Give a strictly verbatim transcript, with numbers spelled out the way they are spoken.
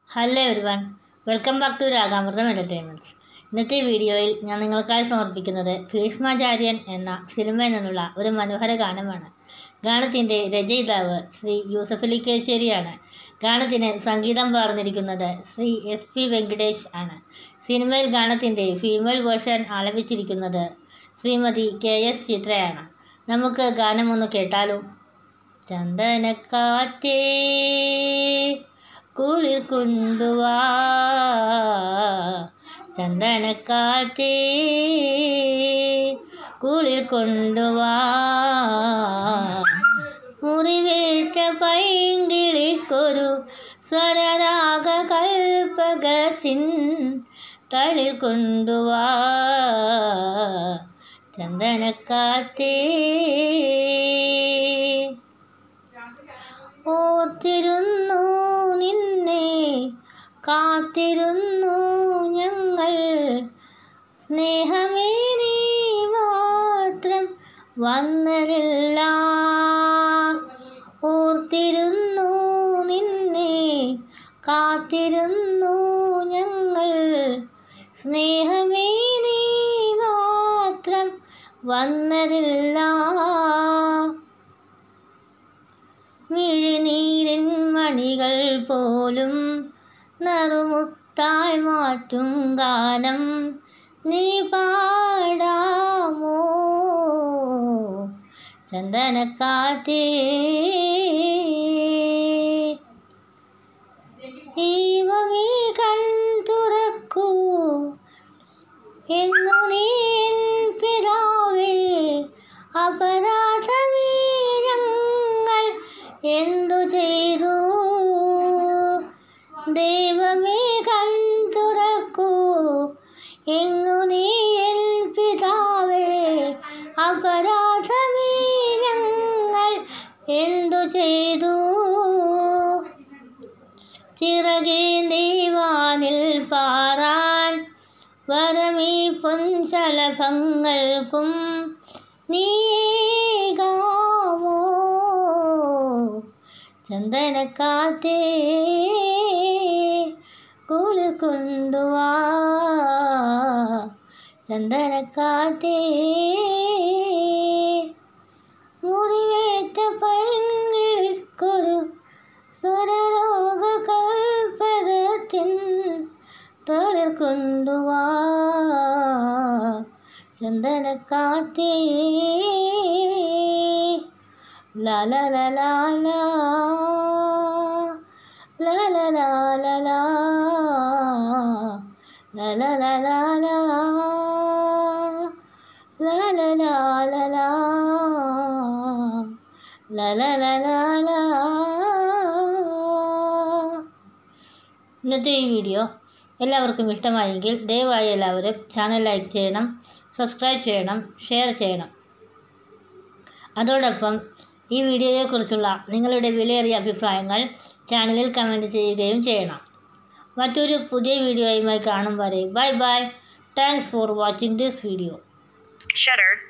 Hello everyone, welcome back to Ragamritham entertainments. ഇന്നത്തെ വീഡിയോയിൽ ഞാൻ നിങ്ങൾക്കായി സമർപ്പിക്കുന്നത് ഭീഷ്മാചാര്യൻ എന്ന സിനിമയിൽ നിന്നുള്ള ഒരു മനോഹര ഗാനമാണ്. ഗാനത്തിൻ്റെ രചയിതാവ് ശ്രീ യൂസഫലി കേച്ചേരിയാണ്. ഗാനത്തിന് സംഗീതം പകർന്നിരിക്കുന്നത് ശ്രീ എസ് പി വെങ്കടേഷ് ആണ്. സിനിമയിൽ ഗാനത്തിൻ്റെ ഫീമെയിൽ വേർഷൻ ആലപിച്ചിരിക്കുന്നത് ശ്രീമതി കെ എസ് ചിത്രയാണ്. നമുക്ക് ഗാനമൊന്ന് കേട്ടാലോ. ചന്ദനക്കാറ്റേ കുളിർ കൊണ്ടുവാ, ചന്ദനക്കാറ്റേ കുളിർ കൊണ്ടുവാ, മുറിവേറ്റ പൈങ്കിളിക്കൊരു സ്വരരാഗ കൽപ്പകത്തിൻ തളിർ കൊണ്ടുവാ, ചന്ദനക്കാറ്റേ. ഓർത്തിരുന്നു നിന്നെ, കാത്തിരുന്നു ഞങ്ങൾ, സ്നേഹമേ നീ മാത്രം വന്നരില്ല. ഓർത്തിരുന്നു നിന്നെ, കാത്തിരുന്നു ഞങ്ങൾ, സ്നേഹമേ നീ മാത്രം വന്നരില്ല. മിഴിനീരിൻ മണികൾ പോലും നറുമുത്തായി മാറ്റും ഗാനം നീ പാടാമോ, ചന്ദനക്കാറ്റേ. ദൈവമേ കൺ തുറക്കൂ, എന്നു നീ പിതാവേ, അപരാധമേ ഞങ്ങൾ എന്തു ചെയ്തു. ദൈവമേ കൺ തുറക്കൂ, എന്നു നീ പിതാവേ, അപരാധമേ ഞങ്ങൾ എന്തു ചെയ്തു. ചിറകേന്തി വാനിൽ പാറാൻ വരമീ പൊൻശലഭങ്ങൾക്കും നീകാമോ, ചന്ദനക്കാറ്റേ കുളിർ കൊണ്ടുവാ, ചന്ദനക്കാറ്റേ. മുറിവേറ്റ പൈങ്കിളിക്കൊരു സ്വരരോഗ കൽപ്പകത്തിൻ തളിർ കൊണ്ടുവാ, ചന്ദനക്കാറ്റേ. ലാ ലാ ലാ ലാ ലാ, ലാ ലാ ലാ ലാ ലാ, ലാ ലാ ലാ ലാ ലാ, ലാ ലാ ലാ ലാ ലാ, ലാ ലാ ലാ ലാ ലാ. ഇന്നത്തെ ഈ വീഡിയോ എല്ലാവർക്കും ഇഷ്ടമായെങ്കിൽ ദയവായി എല്ലാവരും ചാനൽ ലൈക്ക് ചെയ്യണം, സബ്സ്ക്രൈബ് ചെയ്യണം, ഷെയർ ചെയ്യണം. അതോടൊപ്പം ഈ വീഡിയോയെക്കുറിച്ചുള്ള നിങ്ങളുടെ വിലയേറിയ അഭിപ്രായങ്ങൾ ചാനലിൽ കമൻറ്റ് ചെയ്യുകയും ചെയ്യണം. മറ്റൊരു പുതിയ വീഡിയോയുമായി കാണും വരെ bye bye. Thanks for watching this video.